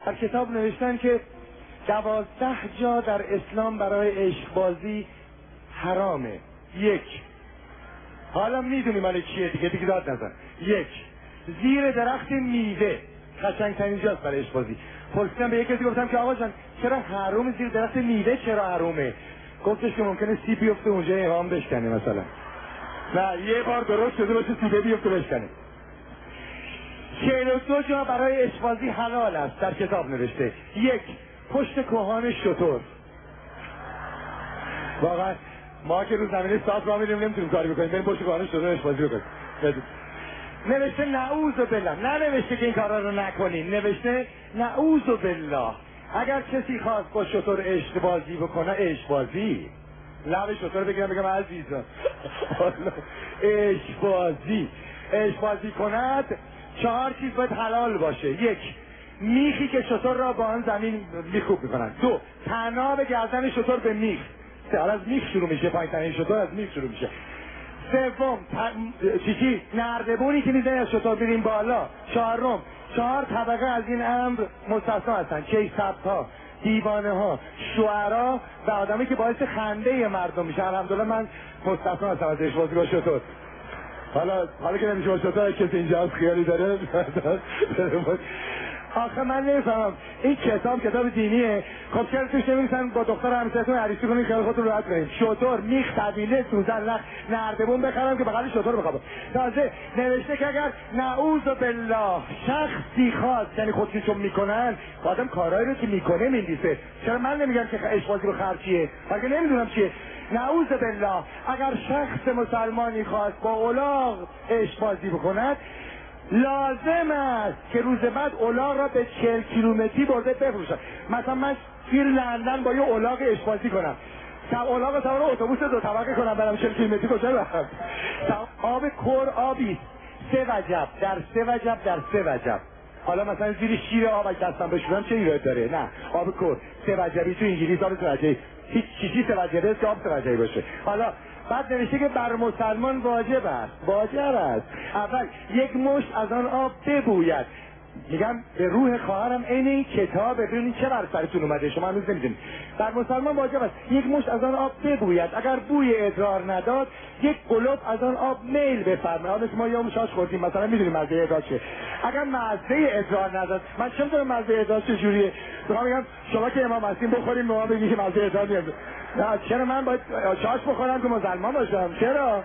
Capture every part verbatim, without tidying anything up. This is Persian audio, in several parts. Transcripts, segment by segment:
در کتاب نوشتن که دوازده جا در اسلام برای عشقبازی حرامه. یک، حالا میدونی مال چیه دیگه دیگه داد نزن. یک، زیر درخت میوه قشنگترین جاست برای عشقبازی. پرسیدم به یکی گفتم که آقا جان چرا حرام زیر درخت میوه چرا حرامه؟ گفتش که ممکنه سیب بیفته اونجا امام بشکنه مثلا. نه یه بار درست شده باشه سیب بیفته بشکنه. چهل و دو جا برای عشقبازی حلال است در کتاب نوشته. یک، پشت کهان شتر. واقعا ما که رو زمین ساعت را میریم نمیتونیم کاری بکنیم، بریم پشت کهان شتر عشقبازی بکنیم. نوشته نعوذ بالله، نه نوشته که این کارا رو نکنین، نوشته نعوذ بالله اگر کسی خواست با شتر عشقبازی بکنه، عشقبازی لب شتر بگیرم بگم عزیزم عشقبازی عشقبازی کند، چهار چیز باید حلال باشه. یک، میخی که شتر را با آن زمین میخوب میکنن. دو، طناب گردن شتر به میخ، حالا از میخ شروع میشه، پایین ترین شتر از میخ شروع میشه. سوم، چی چی نردبونی که میزنی از شتر بریم بالا. چهارم، چهار طبقه از این امر مستثنا هستن: کیسبت ها، دیوانه ها، شعرا و آدمی که باعث خنده مردم میشه. الحمدلله من مستثنا هستم از عشقبازی با شتر. حالا حالا که نمیشه با شتر کسی اینجا از خیالی داره. آخه من نمیفهمم این کتاب کتاب دینیه، خب چرا توش نمی‌نویسن با دختر همسرتون عروسی کنین خیال خودتون راحت کنین؟ شتر، میخ، طویله، سوزن، لخ، نردبون بخرم که بغل شتر بخوابم. تازه نوشته که اگر نعوذ بالله شخصی خواست، یعنی خودشون میکنن، آدم کارایی رو که میکنه میندیسه. چرا من نمیگم که عشقبازی رو خرچیه؟ مگه نمیدونم چیه؟ نعوذ بالله اگر شخص مسلمانی خواست با الاغ عشقبازی بکند، لازم است که روز بعد الاغ را به چهل کیلومتری برده بفروشد. مثلا من توی لندن با یه الاغ عشقبازی کنم، تا الاغ سوار اتوبوس دو طبقه کنم برم چهل کیلومتری کجا برم؟ آب کور آبی سه وجب در سه وجب در سه وجب. حالا مثلا زیر شیر آب دستم بشورم چه ایراد داره؟ نه، آب کور سه وجبی تو انگلیس آب سه وجبی، هیچ چیزی سه وجبی است که آب سه وجبی باشه. حالا بعد نوشته که بر مسلمان واجب است، واجب است اول یک مشت از آن آب ببوید. میگم به روح خواهرم عین این کتاب ببینید چه بر سرتون اومده، شما هنوز نمیدونید. بر مسلمان واجب است یک مشت از آن آب ببوید، اگر بوی ادرار نداد یک قلوب از آن آب میل بفرمایید. حالا ما یا مشاش خوردیم مثلا میدونیم مزه ادرار چه، اگر مزه ادرار نداد، من چه میدونم مزه ادرار چه جوریه؟ میخوام بگم شما که امام هستین بخوریم به ما بگید که مزه ادرار میاد. نه چرا من باید چاش بخورم که مسلمان باشم؟ چرا؟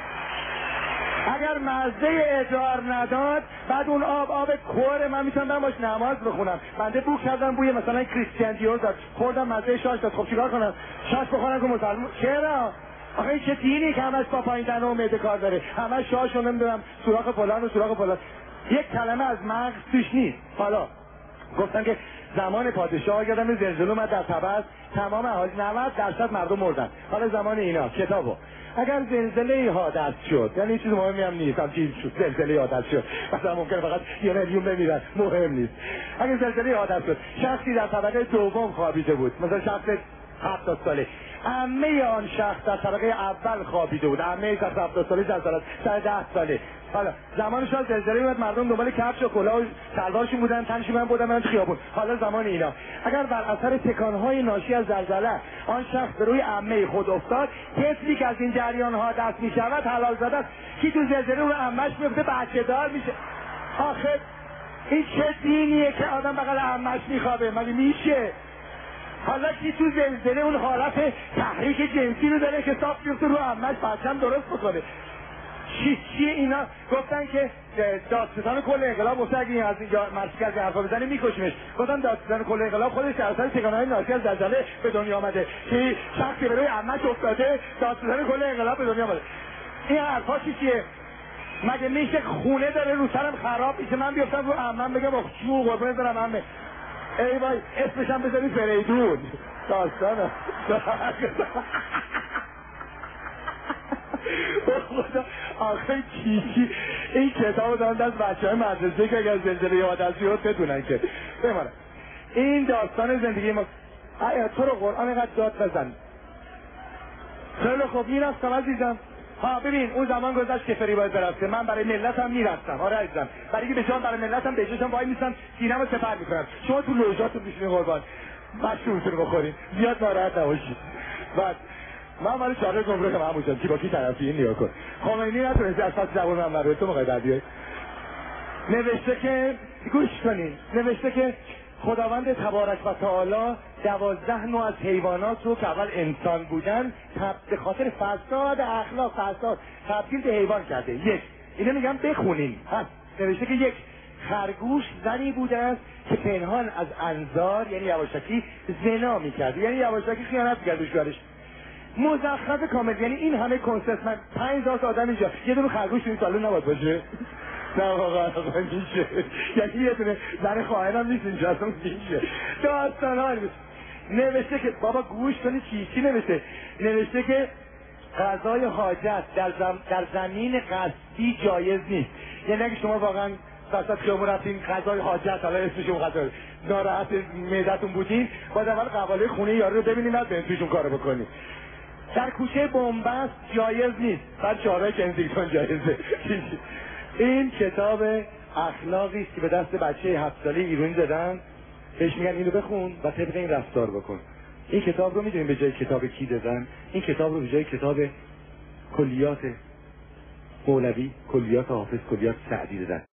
اگر مزه ادرار نداد بعد اون آب آب کوره، من میتونم برم باش نماز بخونم. بنده بو کردم بوی مثلا کریستیان دیور داد، خوردم مزه شاش داد، خب چیکار کنم؟ شاش بخورم که مسلمان؟ چرا؟ آخه این چه دینی که همش با پایین دهن و معده کار داره، همش شاش رو نمیدونم سوراخ فلان و سوراخ فلان، یک کلمه از مغز توش نیست. حالا گفتن که زمان پادشاه یادم زلزله اومد در تبت، تمام اهالی نود درصد مردم مردن. حالا زمان اینا کتابو اگر زلزله حادث شد، یعنی چیز مهمی هم نیست، هم چیز شد زلزله حادث شد مثلا ممکنه فقط یه میلیون بمیرن، مهم نیست. اگر زلزله حادث شد شخصی در طبقه دوم خوابیده بود، مثلا شخص هفتاد ساله، عمه آن شخص در طبقه اول خوابیده بود، عمه شخص هفتاد ساله در سال ده ساله. حالا زمانش از زلزله بود، مردم دنبال کفش و کلاه و شلوارشون بودن، تنشون من بودن من خیابون. حالا زمان اینا اگر بر اثر تکانهای ناشی از زلزله آن شخص به روی عمه خود افتاد، طفلی که از این جریان ها دست میشود حلال زده است. کی تو زلزله رو عمهش میفته بچه دار میشه؟ آخه این چه دینیه که آدم بغل عمهش میخوابه؟ مگه میشه؟ حالا کی تو زلزله اون حالت تحریک جنسی رو داره که صاف بیفته رو عمهش بچه‌م درست بکنه؟ چی چی اینا؟ گفتن که دادستان کل انقلاب واسه اگه از اینجا مرسی از حرفا بزنه میکشیمش. گفتن دادستان کل انقلاب خودش در اثر تکانه‌های ناشی از زلزله به دنیا آمده که شخصی به روی عمه‌ش افتاده، دادستان کل انقلاب به دنیا آمده. این حرفا چی چیه؟ مگه میشه خونه داره رو سرم خراب میشه من بیفتم رو عمم بگم آخ چو قربونت برم عمه، ای وای اسمش هم بذاری فریدون داستانه. آخه چی چی این کتاب دارم دست بچه های مدرسه که اگر زلزله حادثی رو بدونن که بمانه. این داستان زندگی ما. آیا تو رو قرآن اینقدر داد بزن؟ خیلی خوب میرفتم عزیزم ها ببین اون زمان گذشت که فری باید برفته، من برای ملتم میرفتم. آره عزیزم، برای اینکه به جان برای ملتم به جاشم وای میستم، سینه‌مو سپر میکنم. شما تو لوژاتون میشینید قربان مشروبتون رو بخورید، زیاد ناراحت نباشید. بعد من ولی شاعر گمرک محمود جان کی با کی طرفی این نیا کن. خمینی نتونسته از فصل زبان من برای تو موقع بعدی نوشته که گوش کنین، نوشته که خداوند تبارک و تعالی دوازده نوع از حیوانات رو که اول انسان بودن به خاطر فساد اخلاق فساد تبدیل به حیوان کرده. یک، اینو میگم بخونین. هست نوشته که یک خرگوش زنی بوده است که پنهان از انظار یعنی یواشکی زنا میکرد، یعنی یواشکی خیانت میکرد دشوارش. مزخرف کامل، یعنی این همه کنسرت من پنج هزار آدم اینجا یه دونه خرگوش این سالن نباید باشه. نه واقعا واقعا میشه، یعنی یه دونه زن خواهرم نیست اینجا اصلا میشه. داستان ها نوشته که بابا گوش کنی چی چی نوشته. نوشته که غذای حاجت در, زم... در زمین قصدی جایز نیست. یعنی اگه شما واقعا وسط خیابون رفتین غذای حاجت، حالا اسمش اون غذا ناراحت معدتون بودین، باید اول قواله خونه یارو رو ببینین بعد بنتوشون کارو بکنین. در کوچه بنبست جایز نیست، بعد چهارراه کنزینگتون جایزه. این کتاب اخلاقی است که به دست بچه هفت ساله ایرانی دادن، بهش میگن اینو بخون و طبق این رفتار بکن. این کتاب رو میدونین به جای کتاب کی دادن؟ این کتاب رو به جای کتاب کلیات مولوی، کلیات حافظ، کلیات سعدی دادن.